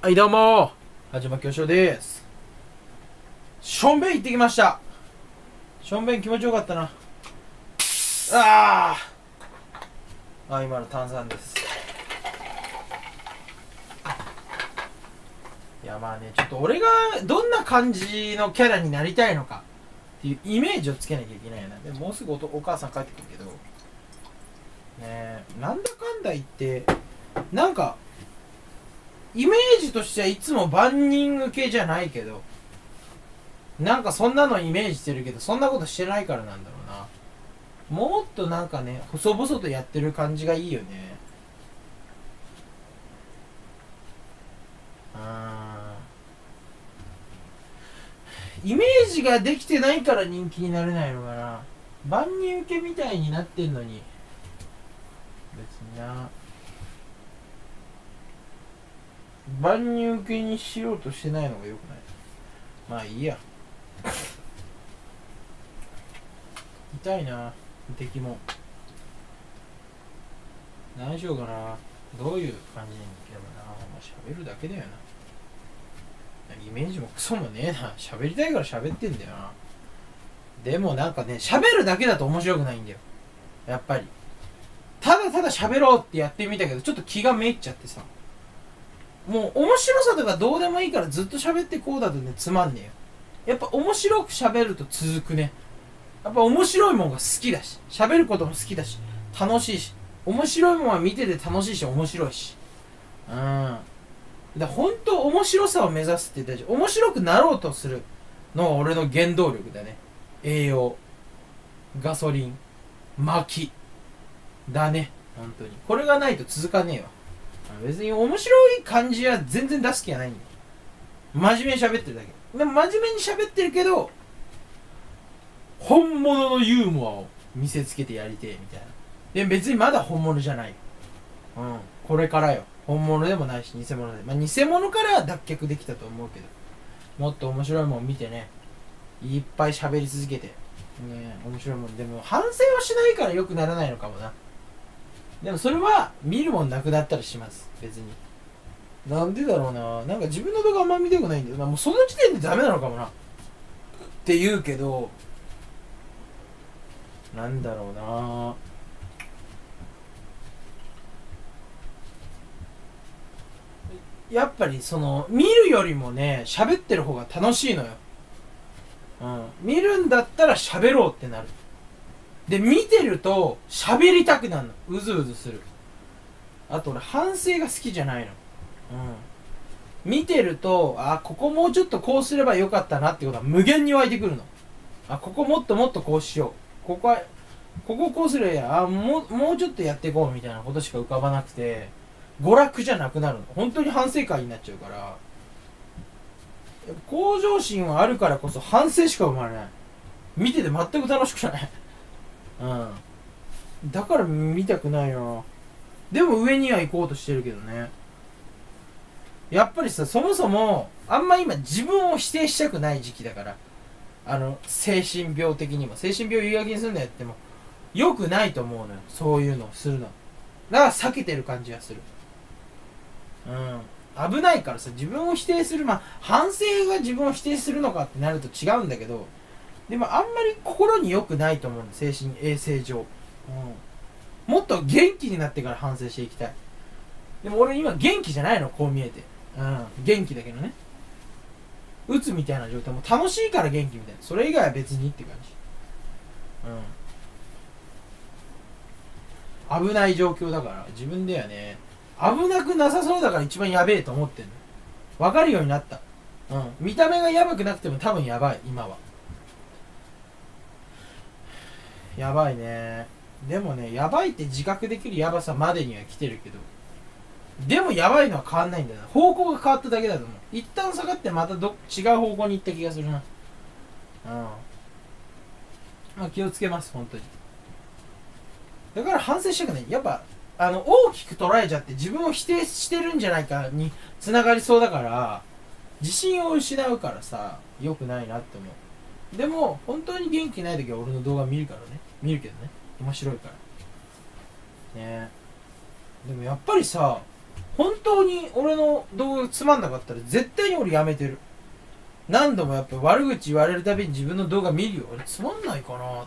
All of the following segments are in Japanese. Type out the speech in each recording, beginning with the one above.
はいどうもはじまきょしょうです。しょんべん行ってきました。しょんべん気持ちよかったな。今の炭酸です。いやまあね、ちょっと俺がどんな感じのキャラになりたいのかっていうイメージをつけなきゃいけないよな。でももうすぐお母さん帰ってくるけどねえ、なんだかんだ言ってなんかイメージとしてはいつも万人受けじゃないけど、なんかそんなのイメージしてるけど、そんなことしてないからなんだろうな。もっとなんかね、細々とやってる感じがいいよね。イメージができてないから人気になれないのかな。万人受けみたいになってんのに別にな、万人受けにしようとしてないのがよくない。まあいいや。痛いな敵も。何しようかな。どういう感じにいけばな。喋るだけだよな。イメージもクソもねえな。喋りたいから喋ってんだよな。でもなんかね、喋るだけだと面白くないんだよ。やっぱり。ただただ喋ろうってやってみたけど、ちょっと気がめいっちゃってさ。もう面白さとかどうでもいいからずっと喋ってこうだとね、つまんねえよ。やっぱ面白く喋ると続くね。やっぱ面白いもんが好きだし、喋ることも好きだし、楽しいし、面白いもんは見てて楽しいし、面白いし。だ本当面白さを目指すって言ったし、面白くなろうとするのが俺の原動力だね。栄養、ガソリン、薪だね。本当にこれがないと続かねえわ。別に面白い感じは全然出す気はないんだよ。真面目に喋ってるだけでも、真面目に喋ってるけど本物のユーモアを見せつけてやりてえみたいな。で別にまだ本物じゃない。これからよ。本物でもないし偽物で、偽物からは脱却できたと思うけど、もっと面白いもん見てね、いっぱい喋り続けてね、面白いもん。でも反省はしないから良くならないのかもな。でもそれは見るもんなくなったりします。別になんでだろうな。なんか自分の動画あんま見たくないんだよな。もうその時点でダメなのかもなって言うけど、なんだろうな。やっぱりその見るよりもね、喋ってる方が楽しいのよ。見るんだったら喋ろうってなる。で見てると喋りたくなるの。うずうずする。あと俺反省が好きじゃないの。見てるとここもうちょっとこうすればよかったなってことは無限に湧いてくるの。ここもっともっとこうしよう、こここうすればもうちょっとやっていこうみたいなことしか浮かばなくて、娯楽じゃなくなるの。本当に反省会になっちゃうから。向上心はあるからこそ反省しか生まれない。見てて全く楽しくない。だから見たくないよ。でも上には行こうとしてるけどね。やっぱりさ、そもそもあんま今自分を否定したくない時期だから、精神病的にも、精神病を言い訳にするのやっても良くないと思うのよ。そういうのをするのだから避けてる感じがする。危ないからさ、自分を否定する、反省が自分を否定するのかってなると違うんだけど、でもあんまり心に良くないと思うの、精神衛生上。もっと元気になってから反省していきたい。でも俺今元気じゃないの、こう見えて。元気だけどね、鬱みたいな状態も楽しいから元気みたいな、それ以外は別にって感じ。危ない状況だから自分ではね、危なくなさそうだから一番やべえと思ってんの。分かるようになった。見た目がやばくなくても多分やばい。今はやばいね。でもね、やばいって自覚できるやばさまでには来てるけど、でもやばいのは変わんないんだよな。方向が変わっただけだと思う。一旦下がってまた違う方向に行った気がするな。気をつけます、本当に。だから反省したくない。やっぱ大きく捉えちゃって自分を否定してるんじゃないかに繋がりそうだから、自信を失うからさ、良くないなって思う。でも本当に元気ない時は俺の動画見るからね。見るけどね、面白いからね。でもやっぱりさ、 本当に俺の動画がつまんなかったら絶対に俺やめてる。何度もやっぱ悪口言われるたびに自分の動画見るよ。俺つまんないかなって。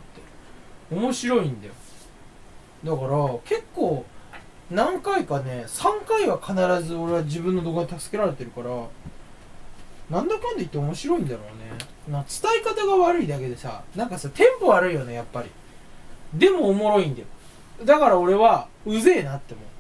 面白いんだよ。だから結構何回かね、3回は必ず俺は自分の動画に助けられてるから、なんだかんだ言って面白いんだろうね。伝え方が悪いだけでさ、なんかさ、テンポ悪いよね、やっぱり。でもおもろいんだよ。だから俺はうぜえなって思う。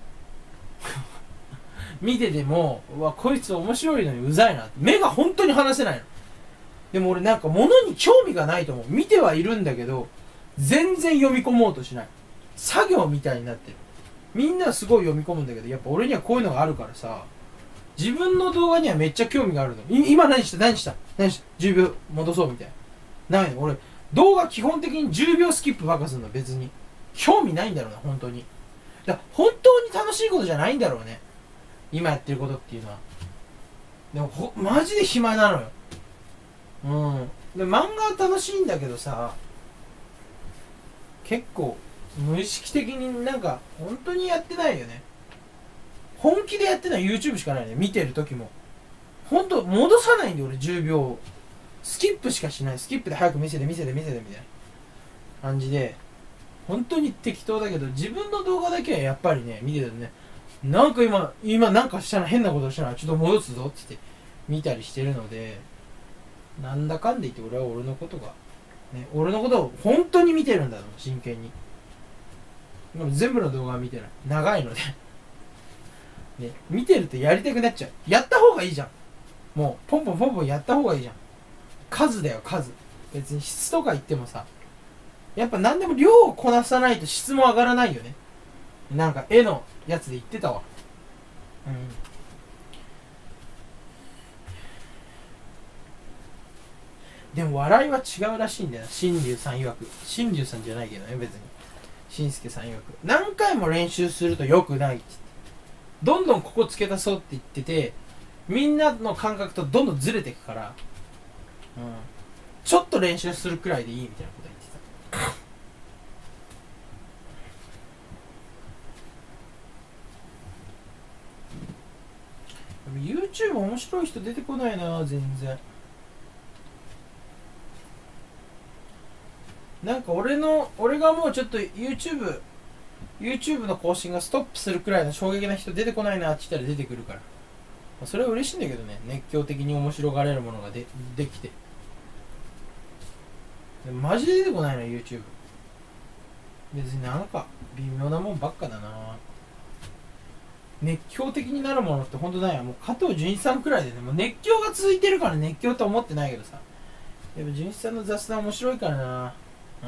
見てても、うわ、こいつ面白いのにうざいなって。目が本当に離せないの。でも俺なんか物に興味がないと思う。見てはいるんだけど、全然読み込もうとしない。作業みたいになってる。みんなすごい読み込むんだけど、やっぱ俺にはこういうのがあるからさ、自分の動画にはめっちゃ興味があるの。今何した ?10 秒戻そうみたいな。ないの。俺、動画基本的に10秒スキップばっかするの、別に。興味ないんだろうな、本当に。本当に楽しいことじゃないんだろうね。今やってることっていうのは。でもマジで暇なのよ。で、漫画は楽しいんだけどさ、結構、無意識的になんか、本当にやってないよね。本気でやってない YouTube しかないね。見てる時も。本当戻さないんで俺10秒。スキップしかしない。スキップで早く見せてみたいな感じで。本当に適当だけど、自分の動画だけはやっぱりね、見てるとね、なんか今なんかしたら変なことしたらちょっと戻すぞって言って見たりしてるので、なんだかんで言って俺は俺のことが、ね、俺のことを本当に見てるんだよ、真剣に。でも全部の動画は見てない。長いので。ね、見てるとやりたくなっちゃう。やった方がいいじゃん。もう、ポンポンやった方がいいじゃん。数だよ、数。別に質とか言ってもさ、やっぱ何でも量をこなさないと質も上がらないよね。なんか絵のやつで言ってたわ。でも笑いは違うらしいんだよな。新竜さん曰く。新竜さんじゃないけどね、別に。しんすけさん曰く。何回も練習すると良くないって。どんどんここ付け足そうって言ってて、みんなの感覚とどんどんずれていくから、ちょっと練習するくらいでいいみたいなこと言ってた。でも YouTube 面白い人出てこないな、全然。なんか俺がもうちょっと YouTube の更新がストップするくらいの衝撃な人出てこないなって言ったら出てくるから、それは嬉しいんだけどね。熱狂的に面白がれるものができて。でもマジで出てこないな YouTube。別になんか微妙なもんばっかだな。熱狂的になるものってほんとないや。もう加藤純一さんくらいでね、もう熱狂が続いてるから熱狂と思ってないけどさ、やっぱ純一さんの雑談面白いからな。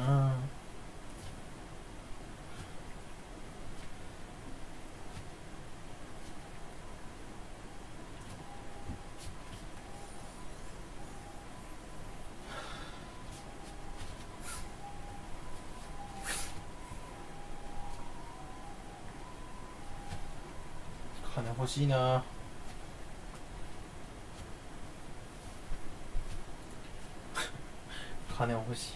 金欲しいな。金欲しい。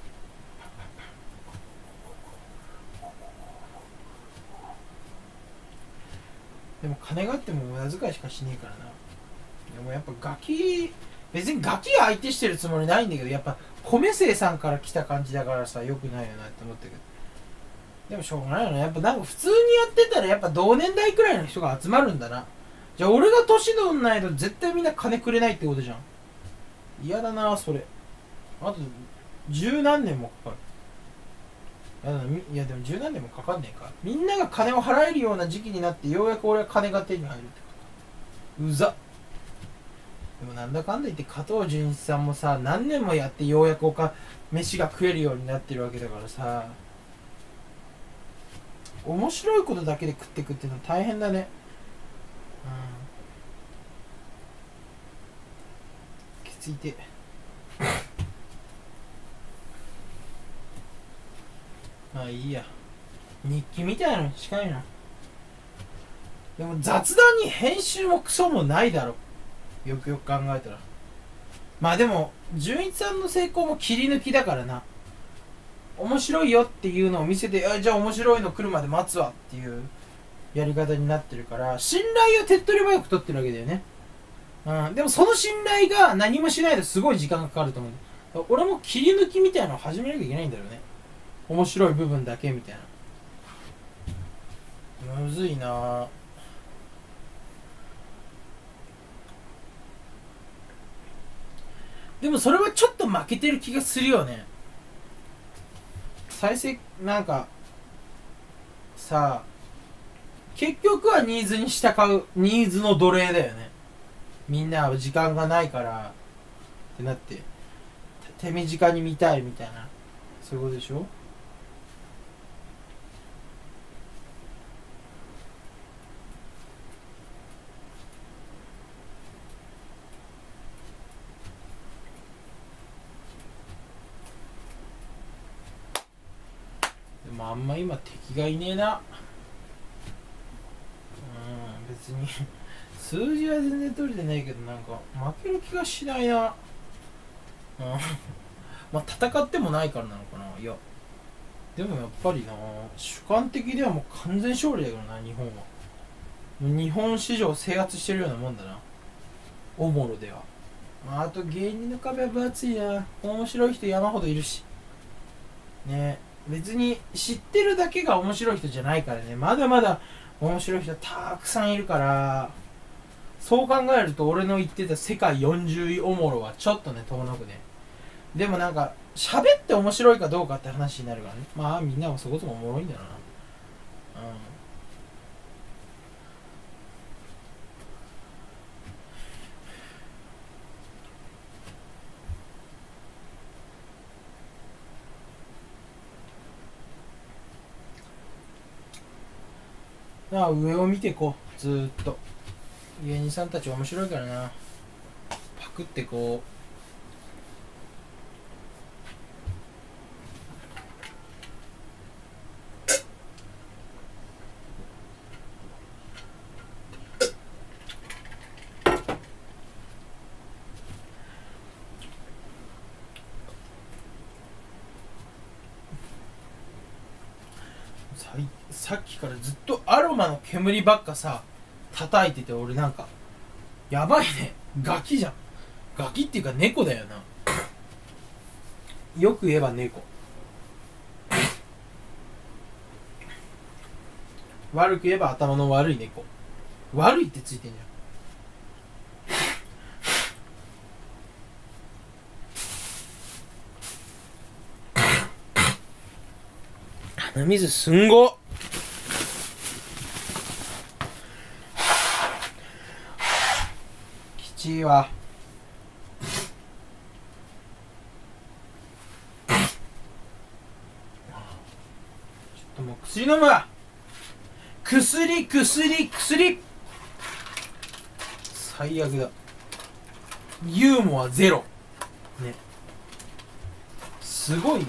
でも金があっても無駄遣いしかしねえからな。でもやっぱ別にガキが相手してるつもりないんだけど、やっぱ米生さんから来た感じだからさ、良くないよなって思ったけど、でもしょうがないよね。やっぱなんか普通にやってたらやっぱ同年代くらいの人が集まるんだな。じゃあ俺が年取んないと絶対みんな金くれないってことじゃん。嫌だなそれ。あと十何年もかかる。いやでも十何年もかかんねえか。みんなが金を払えるような時期になってようやく俺は金が手に入るってこと。うざっ。でもなんだかんだ言って加藤純一さんもさ、何年もやってようやく飯が食えるようになってるわけだからさ、面白いことだけで食ってくっていうのは大変だね。きついてまあいいや。日記みたいなのに近いな。でも雑談に編集もクソもないだろ。よくよく考えたら。まあでも純一さんの成功も切り抜きだからな。面白いよっていうのを見せて、じゃあ面白いの来るまで待つわっていうやり方になってるから、信頼を手っ取り早く取ってるわけだよね。うん。でもその信頼が何もしないとすごい時間がかかると思う。俺も切り抜きみたいなのを始めなきゃいけないんだろうね。面白い部分だけみたいな。むずいなぁ。でもそれはちょっと負けてる気がするよね。再生なんかさあ、結局はニーズに従う、ニーズの奴隷だよね。みんなは時間がないからってなって手短に見たいみたいな、そういうことでしょ。でもあんま今敵がいねえな。別に数字は全然取れてないけど、なんか負ける気がしないな。まあ戦ってもないからなのかな。いやでもやっぱりな、主観的ではもう完全勝利だからな、日本は。日本市場を制圧してるようなもんだな、おもろでは。まあ、あと芸人の壁は分厚いな。面白い人山ほどいるしね。別に知ってるだけが面白い人じゃないからね。まだまだ面白い人たくさんいるから、そう考えると俺の言ってた世界40位おもろはちょっとね遠のくね。でもなんか喋って面白いかどうかって話になるからね。まあみんなもそこそこおもろいんだろうな。上を見てこう、ずーっと芸人さんたち面白いからな。パクってこう、さっきからずっとアロマの煙ばっかさ叩いてて、俺なんかやばいね。ガキじゃん。ガキっていうか猫だよな。よく言えば猫。悪く言えば頭の悪い猫。悪いってついてんじゃん。鼻水すんご。きちいわ。ちょっともう薬飲むわ。薬最悪だ。ユーモアゼロね。すごいね、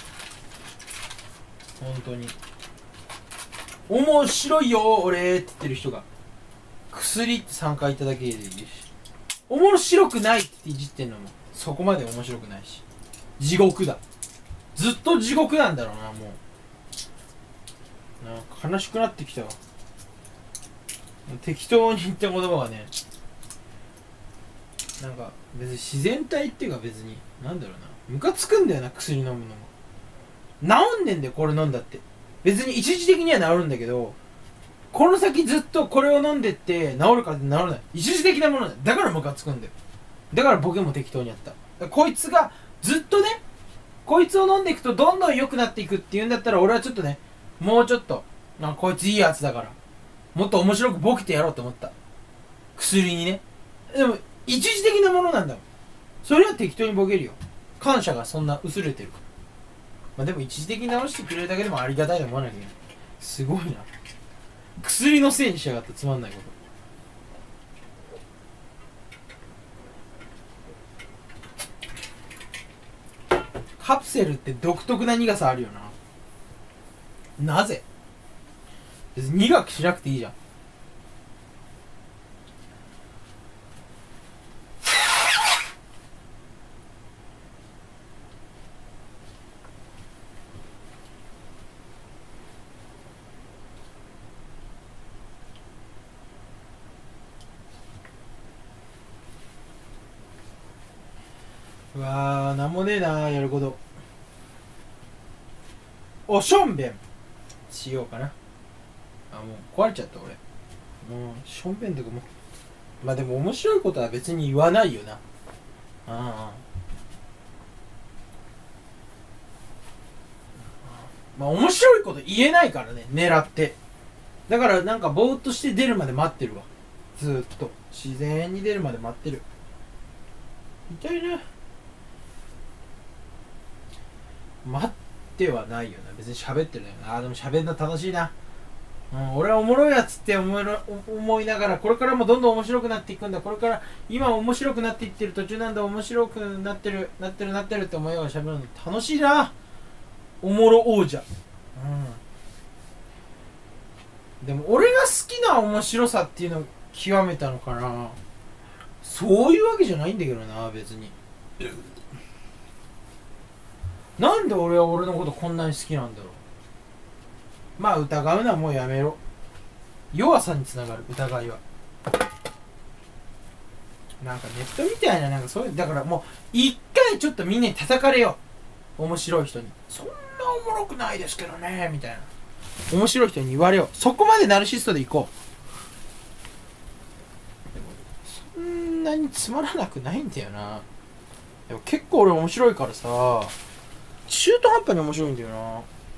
本当に。面白いよ俺って言ってる人が薬って3回言っただけでいいし、面白くないっていじってんのもそこまで面白くないし、地獄だ。ずっと地獄なんだろうな。もうなんか悲しくなってきたわ。適当に言った言葉がね、なんか別に自然体っていうか、別になんだろうな、ムカつくんだよな。薬飲むのも治んねんだよこれ飲んだって。別に一時的には治るんだけど、この先ずっとこれを飲んでって治るかって治らない。一時的なものだよ。だからムカつくんだよ。だからボケも適当にやった。こいつがずっとね、こいつを飲んでいくとどんどん良くなっていくっていうんだったら、俺はちょっとね、もうちょっとこいついいやつだからもっと面白くボケてやろうと思った。薬にね。でも一時的なものなんだもん。それは適当にボケるよ。感謝がそんな薄れてるから。まあでも一時的に治してくれるだけでもありがたいと思わなきゃいけない。すごいな。薬のせいにしやがって、つまんないこと。カプセルって独特な苦さあるよな。なぜ？別に苦くしなくていいじゃん。 うわー、なんもねえなやること。おしょんべんしようかな。あ、もう壊れちゃった俺。もうしょんべんとかも、まあでも面白いことは別に言わないよな。ああ、まあ面白いこと言えないからね、狙って。だからなんかぼーっとして出るまで待ってるわ。ずーっと自然に出るまで待ってる。痛いな。待ってはないよな、別に喋ってるよな。あ、でも喋るの楽しいな。うん、俺はおもろいやつって思いながら、これからもどんどん面白くなっていくんだ。これから今面白くなっていってる途中なんだ。面白くなってるって思いながら喋るの楽しいな。おもろ王者。うん、でも俺が好きな面白さっていうのを極めたのかな。そういうわけじゃないんだけどな、別に。なんで俺は俺のことこんなに好きなんだろう。まあ疑うのはもうやめろ。弱さにつながる疑いは。なんかネットみたいな、なんかそういう、だからもう一回ちょっとみんなに叩かれよう。面白い人にそんなおもろくないですけどねみたいな、面白い人に言われよう。そこまでナルシストでいこう。でもそんなにつまらなくないんだよな。でも結構俺面白いからさ、中途半端に面白いんだよな。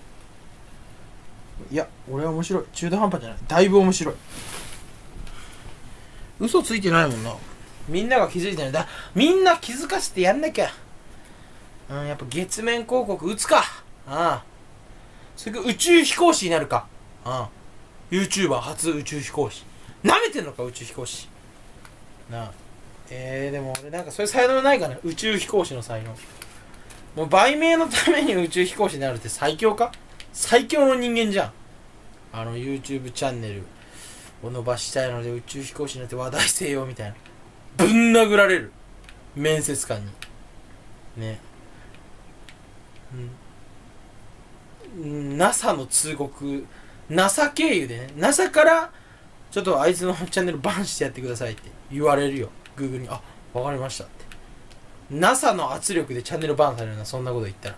いや俺は面白い。中途半端じゃない、だいぶ面白い。嘘ついてないもんな。みんなが気づいてない。みんな気づかせてやんなきゃ。うん、やっぱ月面広告打つか。ああ、それから宇宙飛行士になるか。ああ、 YouTuber 初宇宙飛行士。なめてんのか宇宙飛行士なあ。でも俺なんかそういう才能ないかな、宇宙飛行士の才能。もう売名のために宇宙飛行士になるって最強か。最強の人間じゃん。YouTube チャンネルを伸ばしたいので宇宙飛行士になって話題性よみたいな、ぶん殴られる面接官にね。うん、NASA の通告、 NASA 経由でね、 NASA からちょっとあいつのチャンネルバンしてやってくださいって言われるよ Google に。あ、わかりましたって。 NASA の圧力でチャンネルバンされるな、そんなこと言ったら。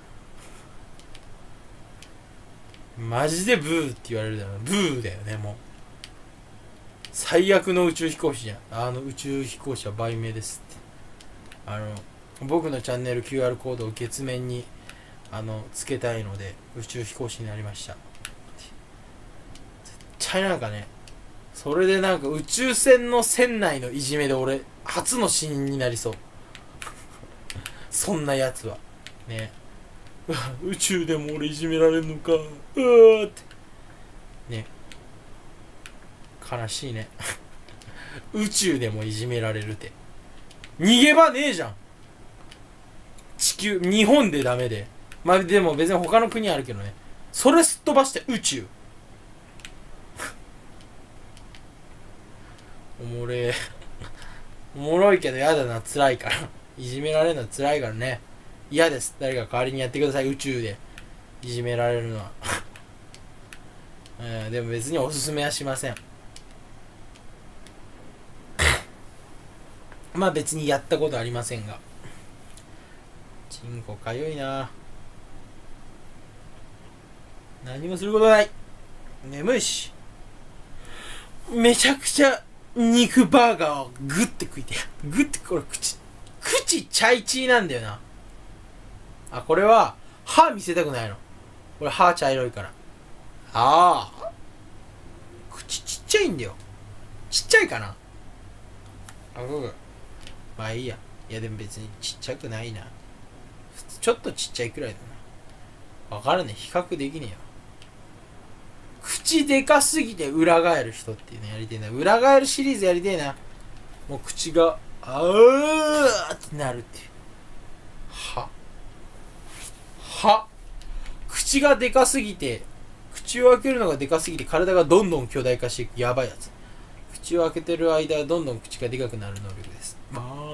マジでブーって言われるだろう。ブーだよね。もう最悪の宇宙飛行士じゃん。宇宙飛行士は売名ですって。僕のチャンネル QR コードを月面につけたいので宇宙飛行士になりました。絶対なんかね、それでなんか宇宙船の船内のいじめで俺初の死人になりそう。そんなやつはね。宇宙でも俺いじめられんのか、うわーってね。悲しいね。宇宙でもいじめられるって逃げ場ねえじゃん。地球、日本でダメで、まあでも別に他の国あるけどね。それすっ飛ばして宇宙。おもれえ。おもろいけどやだな、辛いから。いじめられるのは辛いからね。嫌です。誰か代わりにやってください。宇宙でいじめられるのは。でも別におすすめはしません。まあ別にやったことありませんが。チンコかゆいな。何もすることない。眠いし。めちゃくちゃ肉バーガーをグッて食いて。グッて、これ口チャイチーなんだよな。あ、これは歯見せたくないの。これ歯茶色いから。ああ、口ちっちゃいんだよ。ちっちゃいかな。まあいいや。いやでも別にちっちゃくないな。ちょっとちっちゃいくらいだな。わからねえ。比較できねえよ。口でかすぎて裏返る人っていうのやりてえな。裏返るシリーズやりてえな。もう口がってなるっていう。口がでかすぎて、口を開けるのがでかすぎて体がどんどん巨大化していくやばいやつ。口を開けてる間どんどん口がでかくなる能力です。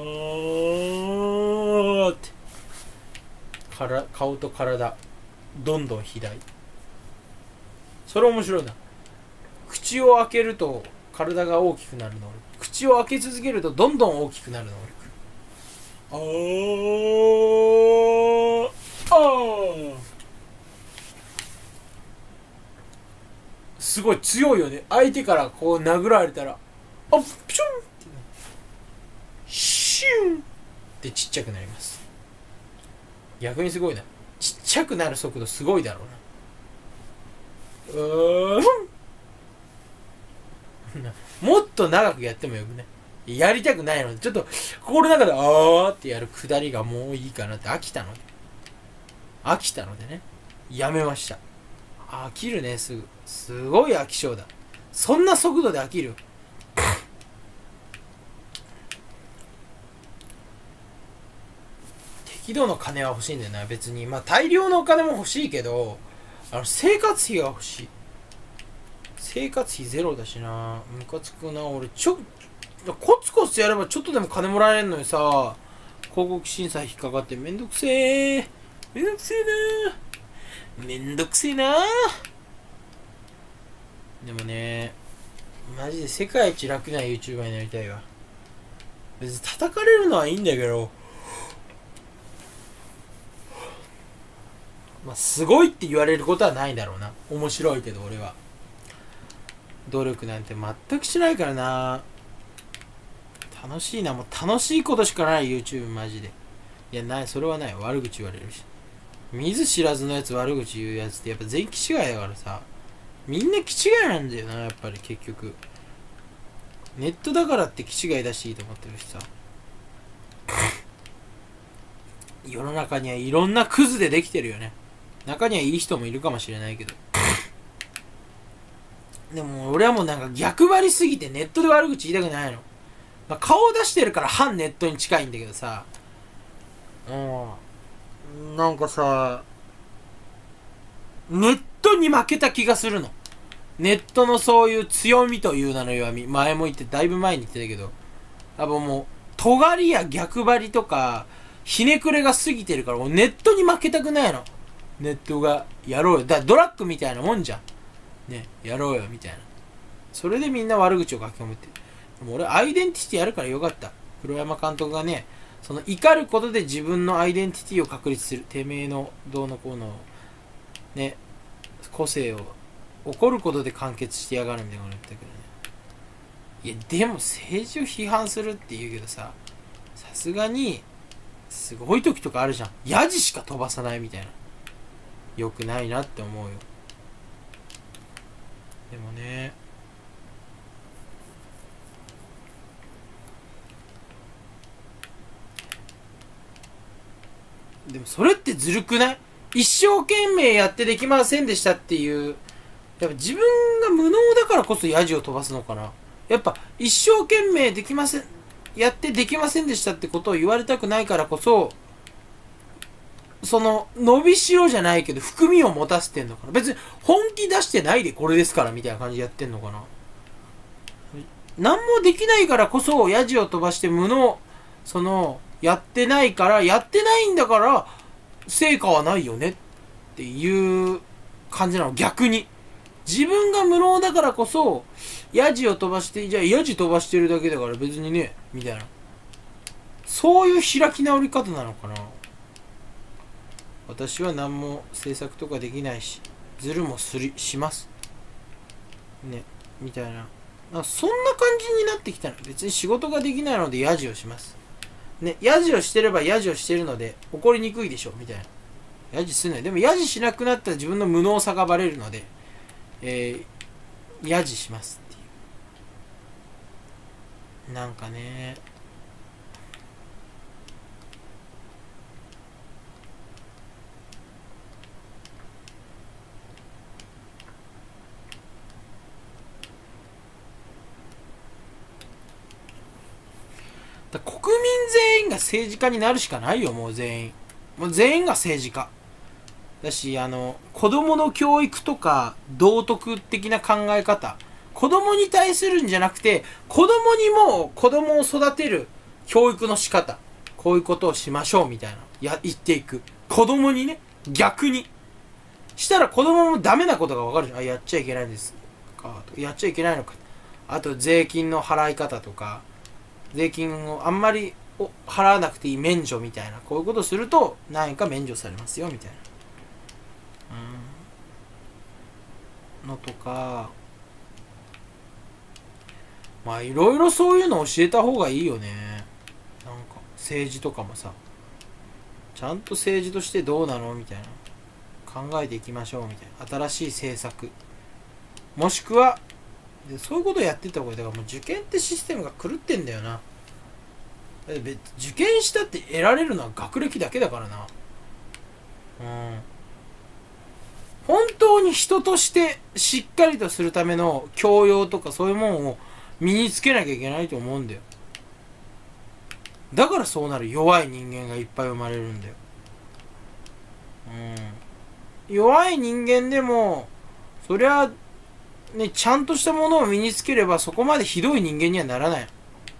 って顔と体どんどん肥大。それ面白いな。口を開けると体が大きくなる能力。口を開け続けるとどんどん大きくなる能力。 あーあーすごい強いよね。相手からこう殴られたら、あプシュンってシュンってちっちゃくなります。逆にすごいな。ちっちゃくなる速度すごいだろうな。もっと長くやってもよくね。やりたくないので、ちょっと心の中であーってやるくだりがもういいかなって飽きたのでね、やめました。飽きるね、すごい飽き性だ。そんな速度で飽きる。適度の金は欲しいんだよな、別に。まあ大量のお金も欲しいけど、生活費が欲しい。生活費ゼロだしな。ムカつくな。俺コツコツやればちょっとでも金もらえんのにさ、広告審査引っかかってめんどくせえな。でもね、マジで世界一楽な YouTuber になりたいわ。別に叩かれるのはいいんだけど、まあすごいって言われることはないだろうな。面白いけど俺は努力なんて全くしないからな。楽しいな。もう楽しいことしかない YouTube マジで。いやない、それはない。悪口言われるし、見ず知らずのやつ悪口言うやつってやっぱ全員気違いだからさ。みんな気違いなんだよな、やっぱり結局。ネットだからって気違いだしいいと思ってるしさ。世の中にはいろんなクズでできてるよね。中にはいい人もいるかもしれないけど。でも俺はもうなんか逆張りすぎてネットで悪口言いたくないの。まあ、顔を出してるから反ネットに近いんだけどさ。なんかさ、ネットに負けた気がするの。ネットのそういう強みという名の弱み。前も言って、だいぶ前に言ってたけど、多分もう、尖りや逆張りとか、ひねくれが過ぎてるから、もうネットに負けたくないの。ネットが、やろうよ。ドラッグみたいなもんじゃん。ね、やろうよ、みたいな。それでみんな悪口を書き込むって。でも俺、アイデンティティやるからよかった。黒山監督がね、その怒ることで自分のアイデンティティを確立する。てめえのどうのこうの、ね、個性を怒ることで完結してやがるみたいなこと言ったけどね。いやでも政治を批判するって言うけどさ、さすがにすごい時とかあるじゃん。ヤジしか飛ばさないみたいな。よくないなって思うよ。でもね、でもそれってずるくない？一生懸命やってできませんでしたっていう、やっぱ自分が無能だからこそヤジを飛ばすのかな。やっぱ一生懸命できません、やってできませんでしたってことを言われたくないからこそ、その伸びしろじゃないけど含みを持たせてんのかな。別に本気出してないでこれですからみたいな感じでやってんのかな。何もできないからこそヤジを飛ばして無能、そのやってないからやってないんだから成果はないよねっていう感じなの。逆に自分が無能だからこそヤジを飛ばして、じゃあヤジ飛ばしてるだけだから別にねみたいな、そういう開き直り方なのかな。私は何も制作とかできないしズルもしますねみたいな、そんな感じになってきたの。別に仕事ができないのでヤジをしますね。ヤジをしてればヤジをしてるので怒りにくいでしょみたいな。ヤジすんない。でもヤジしなくなったら自分の無能さがバレるので、ヤジしますっていう。なんかね、国民全員が政治家になるしかないよ。もう全員が政治家だし、子供の教育とか道徳的な考え方、子供に対するんじゃなくて子供にも子供を育てる教育の仕方、こういうことをしましょうみたいな言っていく。子供にね、逆にしたら子供もダメなことが分かるじゃん。やっちゃいけないんですかとか、やっちゃいけないのか、あと税金の払い方とか、税金をあんまりを払わなくていい免除みたいな、こういうことすると何円か免除されますよみたいな、のとか、まあいろいろそういうの教えた方がいいよね。なんか政治とかもさ、ちゃんと政治としてどうなのみたいな、考えていきましょうみたいな、新しい政策、もしくはそういうことをやってった方がいい。だからもう受験ってシステムが狂ってんだよな。受験したって得られるのは学歴だけだからな。本当に人としてしっかりとするための教養とかそういうもんを身につけなきゃいけないと思うんだよ。だからそうなる弱い人間がいっぱい生まれるんだよ。弱い人間でもそりゃね、ちゃんとしたものを身につければそこまでひどい人間にはならない。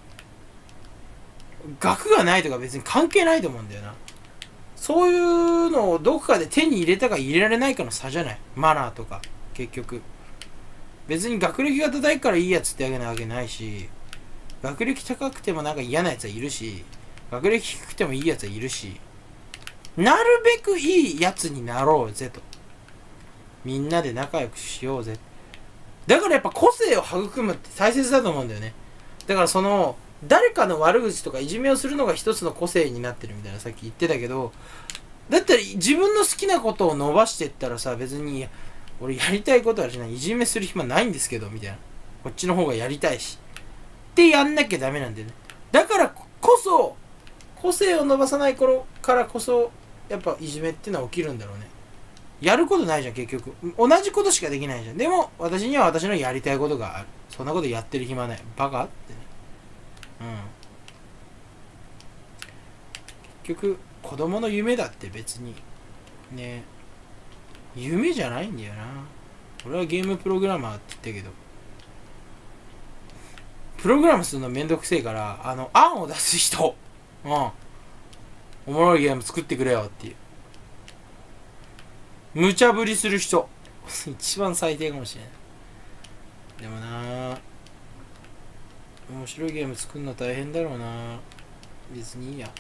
学がないとか別に関係ないと思うんだよな。そういうのをどこかで手に入れたか入れられないかの差じゃない。マナーとか結局別に学歴が高いからいいやつってわけなわけないし、学歴高くてもなんか嫌なやつはいるし、学歴低くてもいいやつはいるし、なるべくいいやつになろうぜと、みんなで仲良くしようぜ。だからやっぱ個性を育むって大切だと思うんだよね。だからその誰かの悪口とかいじめをするのが一つの個性になってるみたいなさっき言ってたけど、だったら自分の好きなことを伸ばしていったらさ、別に俺やりたいことはしない、いじめする暇ないんですけどみたいな、こっちの方がやりたいしってやんなきゃダメなんだよね。だからこそ個性を伸ばさない頃からこそやっぱいじめってのは起きるんだろうね。やることないじゃん結局、同じことしかできないじゃん。でも私には私のやりたいことがある、そんなことやってる暇ない、バカってね。結局子供の夢だって別にね、夢じゃないんだよな。俺はゲームプログラマーって言ったけど、プログラムするのめんどくせえから案を出す人、おもろいゲーム作ってくれよっていう無茶ぶりする人一番最低かもしれない。でもな、面白いゲーム作るの大変だろうな。別にいいや。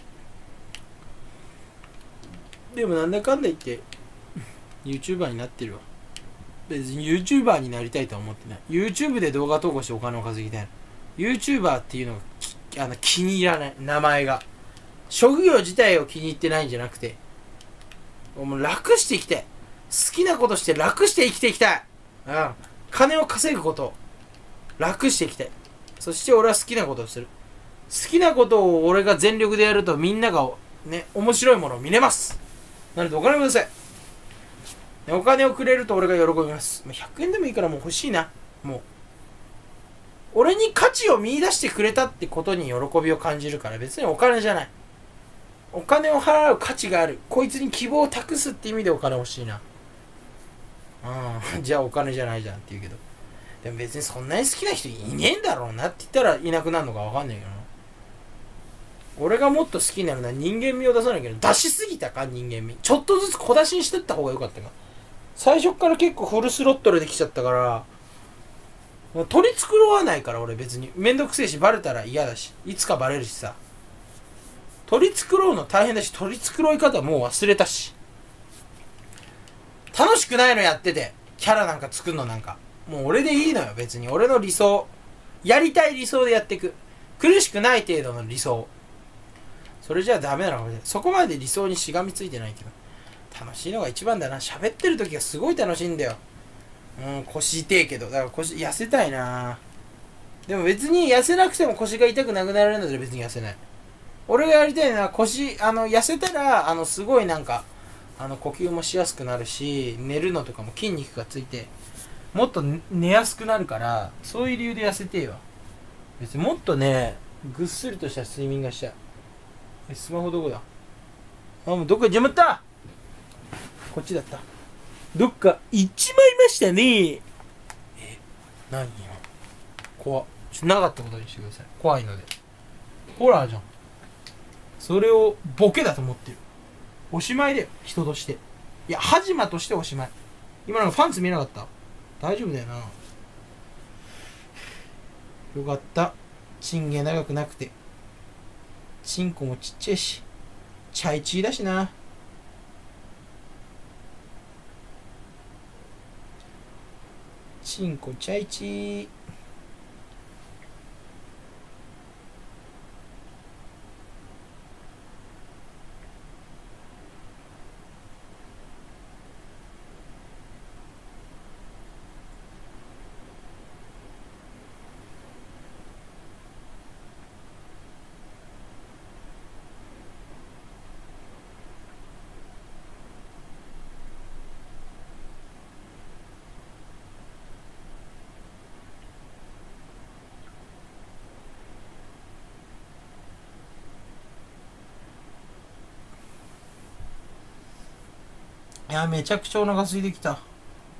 でもなんだかんだ言ってYouTuber になってるわ。別に YouTuber になりたいとは思ってない。 YouTube で動画投稿してお金を稼ぎたい。 YouTuber っていうのが気に入らない。名前が、職業自体を気に入ってないんじゃなくて、もう楽して生きたい。好きなことして楽して生きていきたい。金を稼ぐこと、楽していきたい。そして俺は好きなことをする。好きなことを俺が全力でやるとみんながね、面白いものを見れます。なのでお金ください。お金をくれると俺が喜びます。100円でもいいからもう欲しいな。もう俺に価値を見出してくれたってことに喜びを感じるから、別にお金じゃない。お金を払う価値がある、こいつに希望を託すって意味でお金欲しいな。じゃあお金じゃないじゃんって言うけど、でも別にそんなに好きな人いねえんだろうなって言ったらいなくなるのか分かんないけどな。俺がもっと好きになるのは人間味を出さないけど、出しすぎたか人間味、ちょっとずつ小出しにしてった方が良かったか。最初から結構フルスロットルできちゃったから、もう取り繕わないから。俺別にめんどくせえし、バレたら嫌だし、いつかバレるしさ、取り繕うの大変だし、取り繕い方もう忘れたし、楽しくないのやってて、キャラなんか作るのなんかもう俺でいいのよ。別に俺の理想、やりたい理想でやっていく、苦しくない程度の理想、それじゃダメなのかもしれない。そこまで理想にしがみついてないけど、楽しいのが一番だな。喋ってる時がすごい楽しいんだよ。腰痛えけど、だから腰痩せたいな。でも別に痩せなくても腰が痛くなくなるんだったら別に痩せない。俺がやりたいのは腰、痩せたらすごいなんか呼吸もしやすくなるし、寝るのとかも筋肉がついてもっと寝やすくなるから、そういう理由で痩せてえわ。別にもっとね、ぐっすりとした睡眠がしたい。スマホどこだ。もうどっか行っちまった。こっちだった。どっか行っちまいましたね。何今怖っ。なかったことにしてください。怖いので。ホラーじゃん。それをボケだと思ってる。おしまいだよ、人として。いや、ハジマとしておしまい。今なんかパンツ見えなかった？大丈夫だよな。よかった。チンゲ長くなくて。 チンコもちっちゃいしチャイチーだしな。チンコチャイチー。いやめちゃくちゃお腹空いてきた。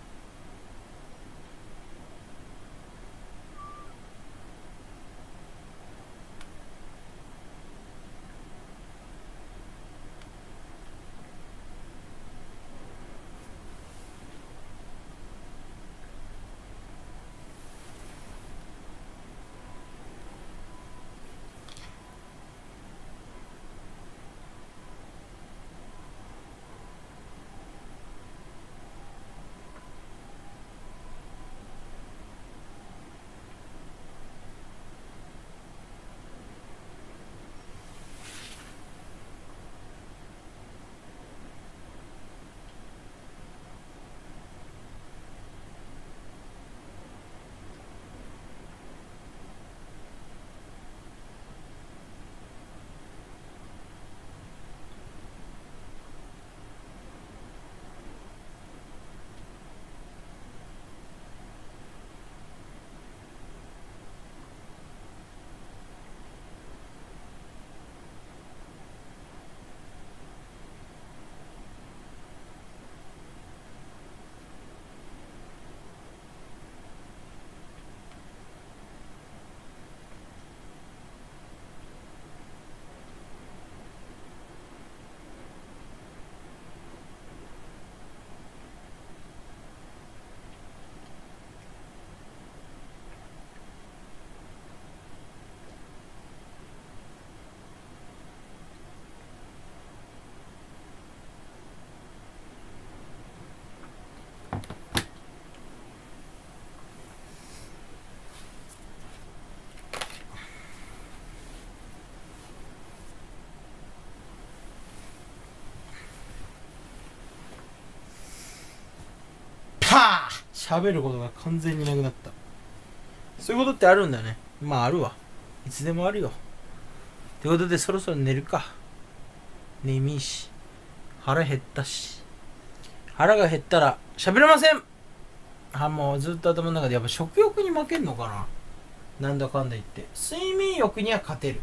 パー喋ることが完全になくなった。そういうことってあるんだね。まああるわ。いつでもあるよ。ってことでそろそろ寝るか。眠いし腹減ったし。腹が減ったら喋れません。もうずっと頭の中でやっぱ食欲に負けんのかな。なんだかんだ言って睡眠欲には勝てる。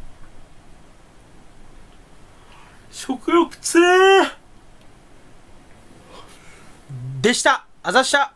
食欲つれーでした。あざっした。